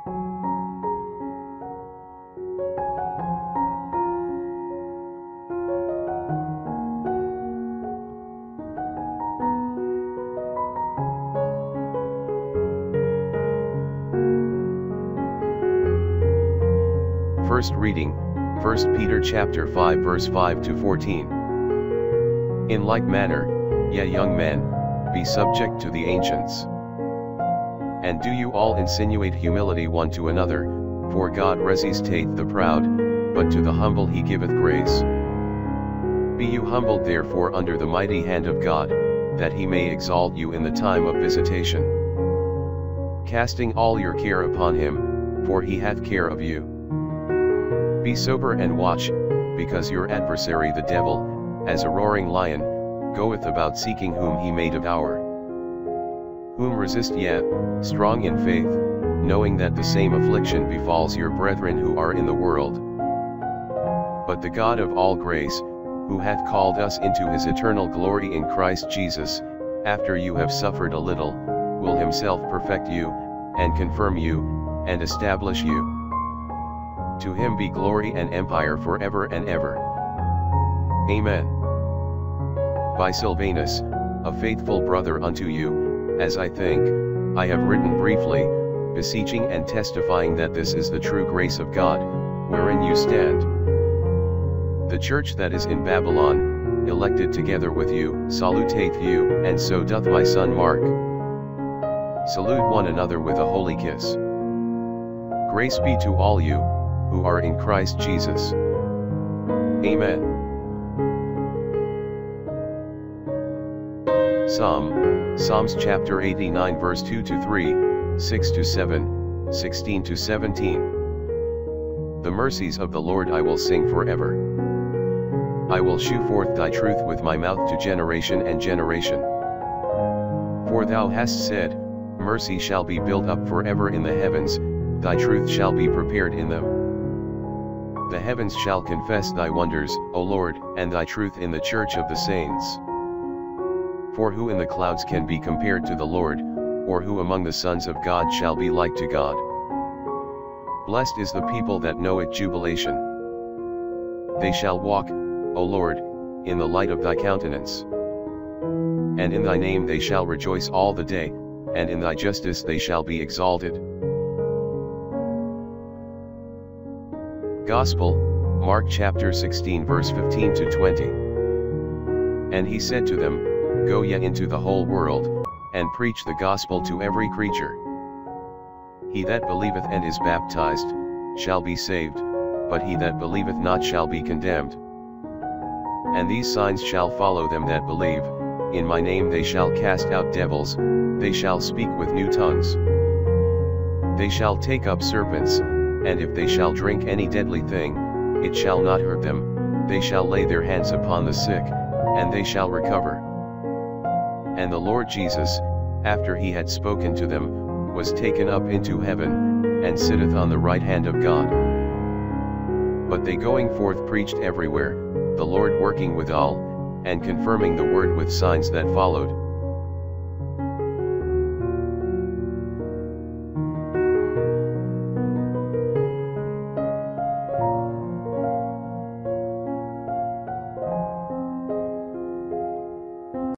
First reading, 1 Peter chapter 5 verse 5 to 14. In like manner, ye young men, be subject to the ancients. And do you all insinuate humility one to another, for God resisteth the proud, but to the humble he giveth grace. Be you humbled therefore under the mighty hand of God, that he may exalt you in the time of visitation. Casting all your care upon him, for he hath care of you. Be sober and watch, because your adversary the devil, as a roaring lion, goeth about seeking whom he may devour. Whom resist ye, strong in faith, knowing that the same affliction befalls your brethren who are in the world. But the God of all grace, who hath called us into his eternal glory in Christ Jesus, after you have suffered a little, will himself perfect you, and confirm you, and establish you. To him be glory and empire forever and ever. Amen. By Silvanus, a faithful brother unto you, as I think, I have written briefly, beseeching and testifying that this is the true grace of God, wherein you stand. The church that is in Babylon, elected together with you, saluteth you, and so doth my son Mark. Salute one another with a holy kiss. Grace be to all you, who are in Christ Jesus. Amen. Psalms chapter 89 verse 2 to 3, 6 to 7, 16 to 17. The mercies of the Lord I will sing forever. I will shew forth thy truth with my mouth to generation and generation. For thou hast said, mercy shall be built up forever in the heavens, thy truth shall be prepared in them. The heavens shall confess thy wonders, O Lord, and thy truth in the church of the saints. For who in the clouds can be compared to the Lord, or who among the sons of God shall be like to God? Blessed is the people that know it jubilation. They shall walk, O Lord, in the light of thy countenance. And in thy name they shall rejoice all the day, and in thy justice they shall be exalted. Gospel, Mark chapter 16 verse 15 to 20. And he said to them, Go ye into the whole world, and preach the gospel to every creature. He that believeth and is baptized, shall be saved, but he that believeth not shall be condemned. And these signs shall follow them that believe, in my name they shall cast out devils, they shall speak with new tongues. They shall take up serpents, and if they shall drink any deadly thing, it shall not hurt them, they shall lay their hands upon the sick, and they shall recover. And the Lord Jesus, after he had spoken to them, was taken up into heaven, and sitteth on the right hand of God. But they going forth preached everywhere, the Lord working withal, and confirming the word with signs that followed.